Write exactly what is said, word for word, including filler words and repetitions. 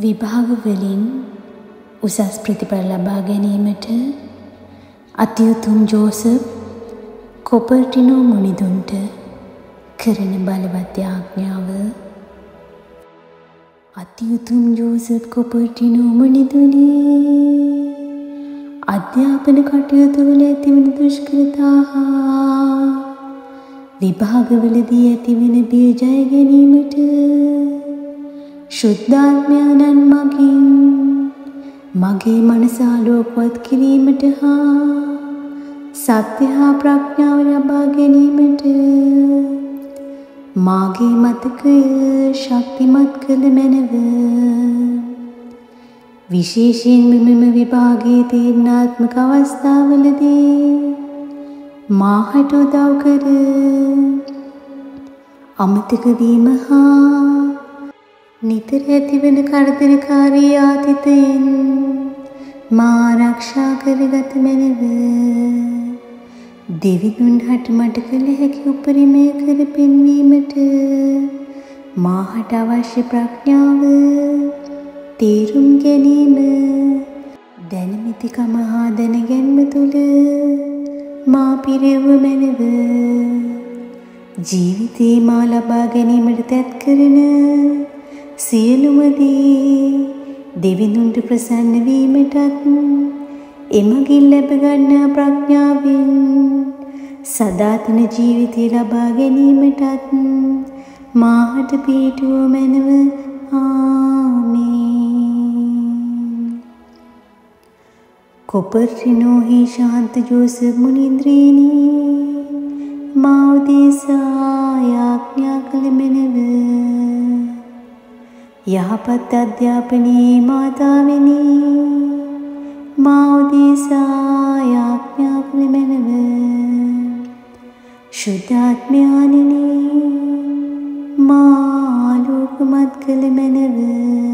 විභාග වලින් උසස් ප්‍රතිඵල ලබා ගැනීමට අතිඋතුම් ජෝසප් කොපර්ටිනෝ මුනිදුන්ට කරන බලවත් යාඥාව. අතිඋතුම් ජෝසප් කොපර්ටිනෝ මුනිදුනි, අධ්‍යාපන කටයුතු වල ඇතිවන දුෂ්කරතා හා විභාගවලදී ඇතිවන බිය ජය ගැනීමට ශුද්ධාත්මයන්න් මගින් මගේ මනස ආලෝකවත් කිරීමට හා සත්‍ය හා ප්‍රඥාව ලබා ගැනීමට මාගේ මතකය ශක්තිමත් කළ මැනව. විශේෂයෙන් මෙම විභාගයේ තීරණාත්මක අවස්ථාවලදී මාහට උදව් කර අමතක වීම හා නිතර ඇතිවන කරදරකාරී ආතතියෙන් මා ආරක්ෂා කරගත මැනව. දෙවිඳුන් හට මට කළ හැකි උපරිමය කර පෙන්වීමට මාහට අවශ්‍ය ප්‍රඥාව, තේරුම් ගැනීම, දැනමිතිකම හා දැනගැන්ම තුළ මා පිරෙව්ව මැනව. ජීවිතේ මා ලබා ගැනීමට තැත් කරන සියලුම දේ දෙවිඳුන්ට ප්‍රසන්න වීමටත් එමගින් ලැබ ගන්නා ප්‍රඥාවෙන් සදාතන ජීවිතය ලබා ගැනීමටත් මාහට පිහිටුව මැනව. ආමේන්. කොපර්ටිනෝ හි ශාන්ත ජෝසප් මුනිඳ්‍රේනි, මා උදෙසා යාඥා කළ මැනව. යහපත් අධ්‍යාපනයේ මාතාවෙනි, මා උදෙසා යාඥා කළ මැනව. ශුද්ධාත්මයාණෙනි, මා ආලෝකමත් කළ මැනව.